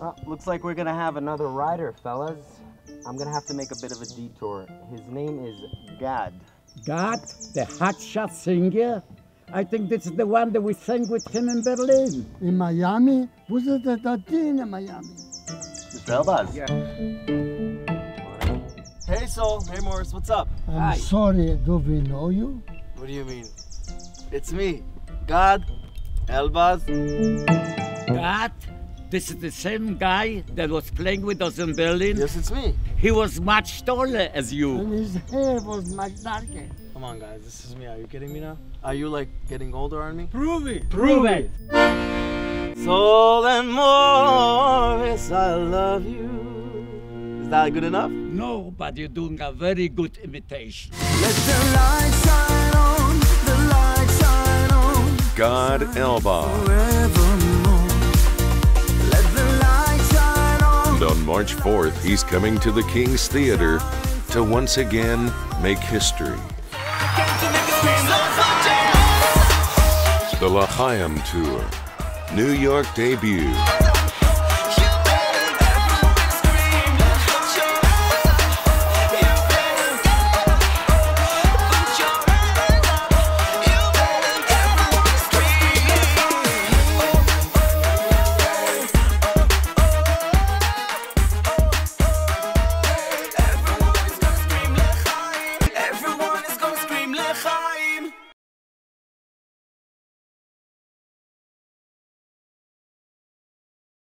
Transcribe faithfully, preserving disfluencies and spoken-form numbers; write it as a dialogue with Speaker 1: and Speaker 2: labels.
Speaker 1: Uh, looks like we're gonna have another rider, fellas. I'm gonna have to make a bit of a detour. His name is Gad.
Speaker 2: Gad, the hotshot singer? I think this is the one that we sang with him in Berlin.
Speaker 3: In Miami? Was it the thirteen in Miami?
Speaker 1: Mister Elbaz.
Speaker 2: Yeah.
Speaker 1: Hey, Sol. Hey, Morris. What's up?
Speaker 3: I'm
Speaker 2: Hi.
Speaker 3: sorry, do we know you?
Speaker 1: What do you mean? It's me, Gad Elbaz.
Speaker 2: Gad, this is the same guy that was playing with us in Berlin?
Speaker 1: Yes, it's me.
Speaker 2: He was much taller as you.
Speaker 3: And his hair was much darker.
Speaker 1: Come on, guys. This is me. Are you kidding me now? Are you, like, getting older on me?
Speaker 2: Prove it. Prove it.
Speaker 1: Sol and Morris, I love you. Is that good enough?
Speaker 2: No, but you're doing a very good imitation.
Speaker 4: Let the light shine on, the light shine on.
Speaker 5: Gad Elbaz.
Speaker 4: Forevermore. Let the light shine on.
Speaker 5: And on March fourth, he's coming to the King's Theater to once again make history. The L'Chaim Tour, New York debut.